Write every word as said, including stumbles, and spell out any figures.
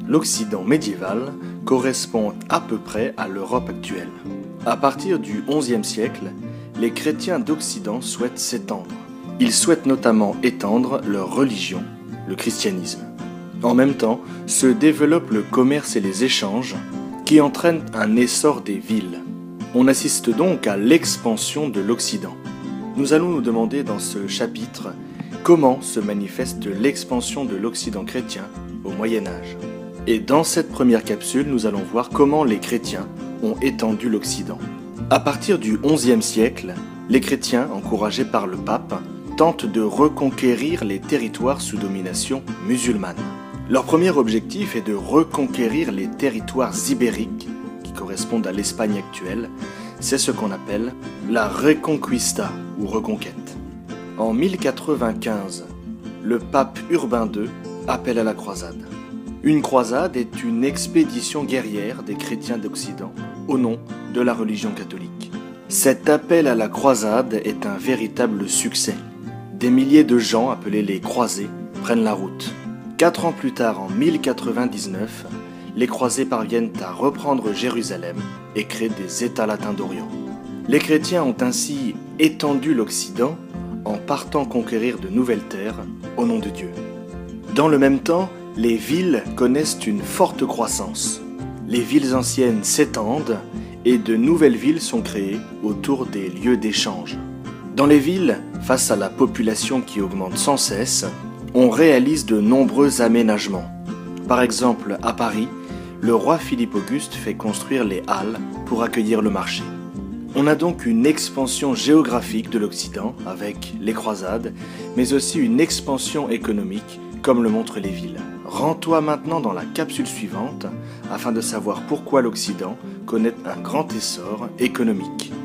L'Occident médiéval correspond à peu près à l'Europe actuelle. À partir du onzième siècle, les chrétiens d'Occident souhaitent s'étendre. Ils souhaitent notamment étendre leur religion, le christianisme. En même temps, se développe le commerce et les échanges qui entraînent un essor des villes. On assiste donc à l'expansion de l'Occident. Nous allons nous demander dans ce chapitre comment se manifeste l'expansion de l'Occident chrétien au Moyen-Âge. Et dans cette première capsule, nous allons voir comment les chrétiens ont étendu l'Occident. À partir du onzième siècle, les chrétiens, encouragés par le pape, tentent de reconquérir les territoires sous domination musulmane. Leur premier objectif est de reconquérir les territoires ibériques, qui correspondent à l'Espagne actuelle. C'est ce qu'on appelle la Reconquista, ou reconquête. En mille quatre-vingt-quinze, le pape Urbain deux appelle à la croisade. Une croisade est une expédition guerrière des chrétiens d'Occident au nom de la religion catholique. Cet appel à la croisade est un véritable succès. Des milliers de gens, appelés les croisés, prennent la route. Quatre ans plus tard, en mille quatre-vingt-dix-neuf, les croisés parviennent à reprendre Jérusalem et créent des États latins d'Orient. Les chrétiens ont ainsi étendu l'Occident en partant conquérir de nouvelles terres au nom de Dieu. Dans le même temps, les villes connaissent une forte croissance. Les villes anciennes s'étendent et de nouvelles villes sont créées autour des lieux d'échange. Dans les villes, face à la population qui augmente sans cesse, on réalise de nombreux aménagements. Par exemple, à Paris, le roi Philippe Auguste fait construire les halles pour accueillir le marché. On a donc une expansion géographique de l'Occident avec les croisades, mais aussi une expansion économique, comme le montrent les villes. Rends-toi maintenant dans la capsule suivante afin de savoir pourquoi l'Occident connaît un grand essor économique.